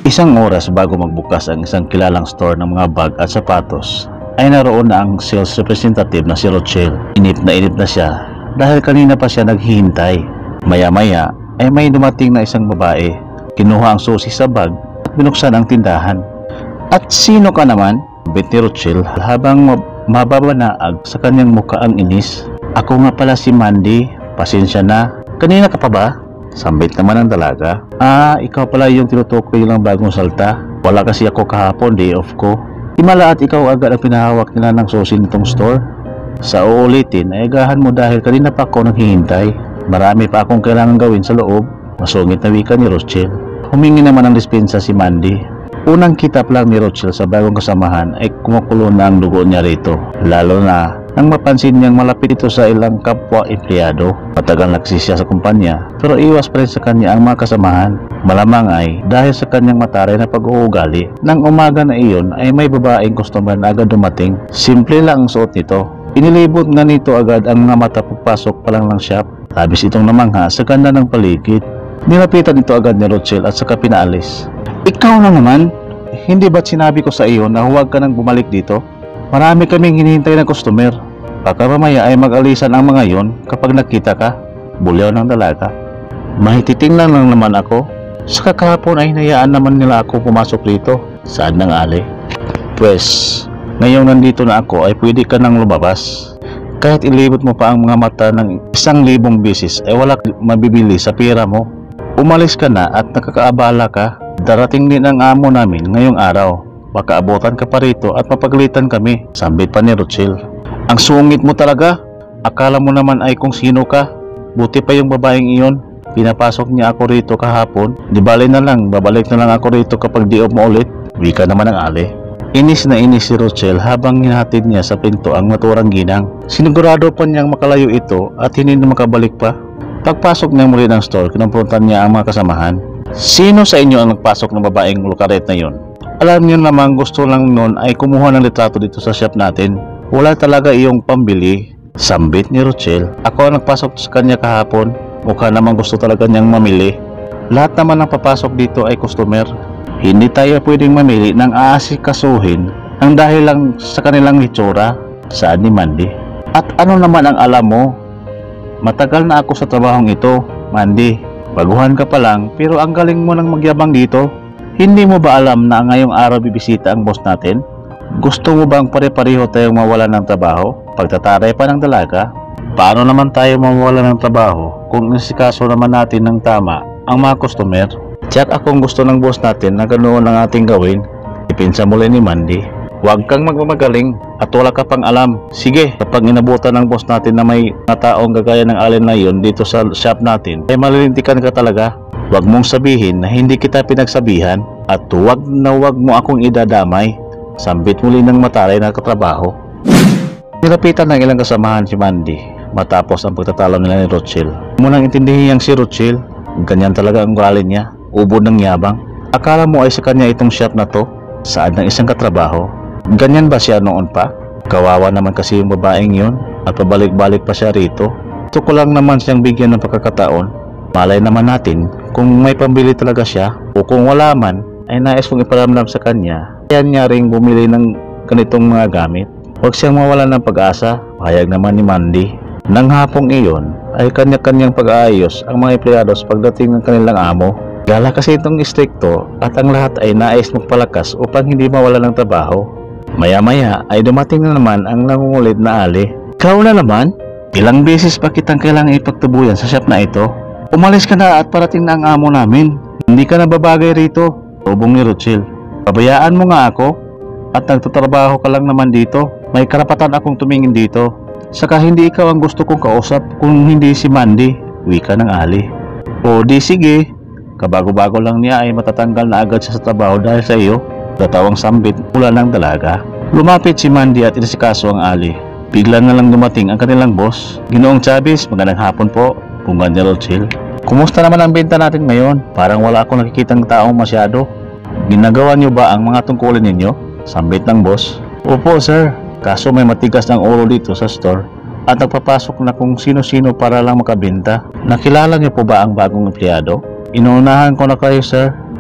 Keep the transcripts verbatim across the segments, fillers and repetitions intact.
Isang oras bago magbukas ang isang kilalang store ng mga bag at sapatos, ay naroon na ang sales representative na si Rochelle. Inip na inip na siya dahil kanina pa siya naghihintay. Maya-maya ay may dumating na isang babae. Kinuha ang susi sa bag at binuksan ang tindahan. "At sino ka naman?" bit ni Rochelle habang mababanaag sa kanyang mukha ang inis. "Ako nga pala si Mandy. Pasensya na. Kanina ka pa ba?" Sambit naman ang dalaga. "Ah, ikaw pala yung tinutukoy lang bagong salta. Wala kasi ako kahapon, day off ko." Himala at ikaw agad ang pinahawak nila ng susi nitong store. Sa uulitin ay agahan mo dahil kanina pa ako naghihintay. Marami pa akong kailangan gawin sa loob. Masungit na wika ni Rochelle. Humingi naman ng dispensa si Mandy. Unang kitap lang ni Rochelle sa bagong kasamahan ay kumukulo na ang dugo niya rito. Lalo na nang mapansin niyang malapit ito sa ilang kapwa empleyado. Matagal nagsisya sa kumpanya pero iwas pa rin sa kanya ang mga kasamahan. Malamang ay dahil sa kanyang mataray na pag-uugali. Nang umaga na iyon ay may babaeng customer na agad dumating. Simple lang ang suot nito. Inilibot nga nito agad ang mga mata pagpasok pa lang ng shop. Labis itong namangha sa ganda ng paligid. Nilapitan ito agad ni Rochelle at saka pinaalis. "Ikaw na naman? Hindi ba't sinabi ko sa iyo na huwag ka nang bumalik dito? Marami kaming hinihintay na customer. Baka mamaya ay mag-alisan ang mga yon kapag nakita ka." Bulyaw ng dalaga. "Mahititingnan lang naman ako. Sa kahapon ay hinayaan naman nila ako pumasok rito." Saan ng ali? "Pwes, ngayong nandito na ako ay pwede ka nang lumabas. Kahit ilibot mo pa ang mga mata ng isang libong bisis ay wala mabibili sa pira mo. Umalis ka na at nakakaabala ka. Darating din ang amo namin ngayong araw. Baka abutan ka pa rito at mapagalitan kami." Sambit pa ni Rochelle. "Ang sungit mo talaga. Akala mo naman ay kung sino ka. Buti pa yung babaeng iyon. Pinapasok niya ako rito kahapon. Di bale na lang, babalik na lang ako rito kapag di off mo ulit." Wika naman ang ali. Inis na inis si Rochelle habang hinahatid niya sa pinto ang naturang ginang. Sinigurado pa niyang makalayo ito at hindi na makabalik pa. Pagpasok niya muli ng store, kinumprontan niya ang mga kasamahan. "Sino sa inyo ang nagpasok ng babaeng lukaret na yon? Alam niyo namang gusto lang noon ay kumuha ng litrato dito sa shop natin. Wala talaga iyong pambili." Sambit ni Rochelle. "Ako ang nagpasok sa kanya kahapon. Mukha namang gusto talaga niyang mamili. Lahat naman ng papasok dito ay customer. Hindi tayo pwedeng mamili ng aasikasuhin ang dahil lang sa kanilang hitsura." Saan ni Mandy. "At ano naman ang alam mo? Matagal na ako sa trabahong ito, Mandy. Baguhan ka pa lang pero ang galing mo nang magyabang dito. Hindi mo ba alam na ngayong araw bibisita ang boss natin? Gusto mo bang pare-pareho tayong mawala ng trabaho?" Pagtataray pa ng dalaga. "Paano naman tayo mawala ng trabaho kung nasikaso naman natin ng tama ang mga customer? Tiyak akong gusto ng boss natin na ganoon ang ating gawin." Ipinsa muli ni Mandy. "Huwag kang magmamagaling at wala ka pang alam. Sige, kapag inabutan ng boss natin na may mga taong gagaya ng alin na yon dito sa shop natin, ay malilintikan ka talaga. Huwag mong sabihin na hindi kita pinagsabihan at huwag na huwag mo akong idadamay." Sambit muli ng mataray na katrabaho. Nilapitan ng ilang kasamahan si Mandy matapos ang pagtatalo nila ni Rochelle. Munang intindihin si Rochelle, ganyan talaga ang ugali niya, ubod ng yabang. Akala mo ay sa kanya itong shop na to? Saan ng isang katrabaho? Ganyan ba siya noon pa? Kawawa naman kasi yung babaeng yun at pabalik-balik pa siya rito. Gusto ko lang naman siyang bigyan ng pagkakataon. Malay naman natin kung may pambili talaga siya o kung wala man ay nais kong iparamdam sa kanya. Kaya niya ring bumili ng ganitong mga gamit. Huwag siyang mawala ng pag-asa. Pahayag naman ni Mandy. Nang hapong iyon ay kanya-kanyang pag-aayos ang mga empleyado sa pagdating ng kanilang amo. Gala kasi itong istrikto at ang lahat ay nais magpalakas upang hindi mawala ng trabaho. Maya-maya ay dumating na naman ang nangungulit na ali. "Ikaw na naman? Ilang beses pa kitang kailangang ipagtubuyan sa shop na ito. Umalis ka na at parating na ang amo namin. Hindi ka na babagay rito." Ubong ni Rochelle. "Pabayaan mo nga ako at nagtatrabaho ka lang naman dito. May karapatan akong tumingin dito. Saka hindi ikaw ang gusto kong kausap kung hindi si Mandy." Wika ng ali. "O di sige, kabago-bago lang niya ay matatanggal na agad siya sa trabaho dahil sa iyo." Datawang sambit mula ng dalaga. Lumapit si Mandy at inisikaso ang ali. Bigla na lang dumating ang kanilang boss. "Ginoong Chavez, magandang hapon po." Bungad ni Rochelle. "Kumusta naman ang benta natin ngayon? Parang wala akong nakikitang taong masyado. Ginagawa niyo ba ang mga tungkulin ninyo?" Sambit ng boss. "Opo sir, kaso may matigas ng ulo dito sa store at nagpapasok na kung sino-sino para lang makabenta. Nakilala niyo po ba ang bagong empleyado?" "Inuunahan ko na kayo sir.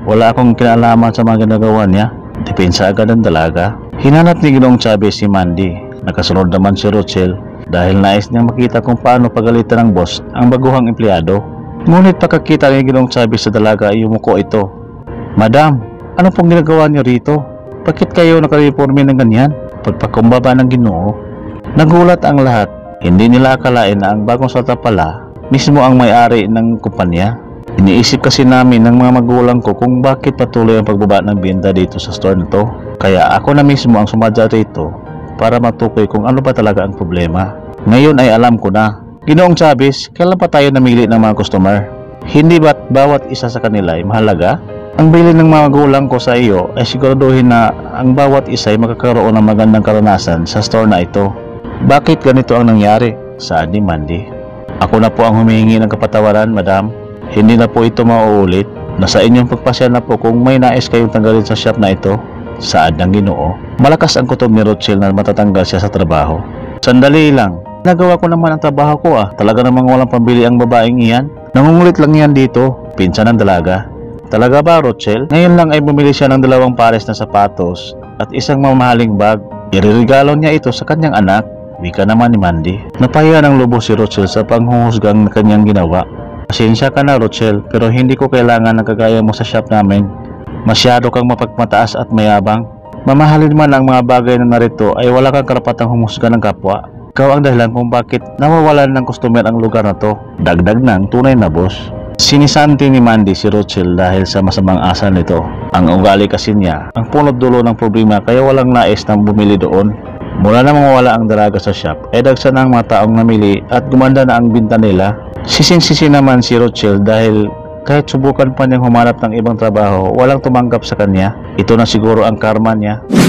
Wala akong kinalaman sa mga ginagawa niya. Depensa agad ang dalaga. Hinanap ni Ginoong Chavez si Mandy. Nakasunod naman si Rochelle dahil nais niyang makita kung paano pagalitan ng boss ang baguhang empleyado. Ngunit pagkakita ni Ginoong Chavez sa dalaga ay yumuko ito. Madam, ano pong ginagawa niyo rito? Bakit kayo nakariporme ng ganyan? Pagpakumbaba ng Ginoo. Nagulat ang lahat. Hindi nila akalain na ang bagong salta pala mismo ang may-ari ng kumpanya. Iniisip kasi namin ng mga magulang ko kung bakit patuloy ang pagbaba ng benta dito sa store na to. Kaya ako na mismo ang sumadya rito para matukoy kung ano ba talaga ang problema. Ngayon ay alam ko na. Ginoong Chavez, kailan pa tayo namili ng mga customer? Hindi ba't bawat isa sa kanila ay mahalaga? Ang bilin ng mga magulang ko sa iyo ay siguraduhin na ang bawat isa ay makakaroon ng magandang karanasan sa store na ito. Bakit ganito ang nangyari? Saad ni Mandy. Ako na po ang humihingi ng kapatawaran, madam. Hindi na po ito mauulit. Nasa inyong pagpasya na po kung may nais kayong tanggalin sa shop na ito. Saad ng Ginoo. Malakas ang kutob ni Rochelle na matatanggal siya sa trabaho. Sandali lang. Nagawa ko naman ang trabaho ko ah. Talaga namang walang pambili ang babaeng iyan. Nangungulit lang yan dito. Pinsan ng dalaga. Talaga ba, Rochelle? Ngayon lang ay bumili siya ng dalawang pares na sapatos at isang mamahaling bag. Iririgalo niya ito sa kanyang anak. Wika naman ni Mandy. Napahiya ng lubos si Rochelle sa panghuhusgang na kanyang ginawa. Pasensya ka na, Rochelle, pero hindi ko kailangan ng kagaya mo sa shop namin. Masyado kang mapagmataas at mayabang. Mamahalin man ang mga bagay na narito ay wala kang karapatang humusga ng kapwa. Ikaw ang dahilan kung bakit nawawalan ng customer ang lugar na to. Dagdag ng tunay na boss. Sinisanti ni Mandy si Rochelle dahil sa masamang asa nito. Ang ugali kasi niya ang punot dulo ng problema kaya walang nais nang bumili doon. Mula na mawala ang dalaga sa shop ay dagsa na ang mga taong namili at gumanda na ang binta nila. Sising-sisi naman si Rochelle dahil kahit subukan pa niyang humanap ng ibang trabaho, walang tumanggap sa kanya. Ito na siguro ang karma niya.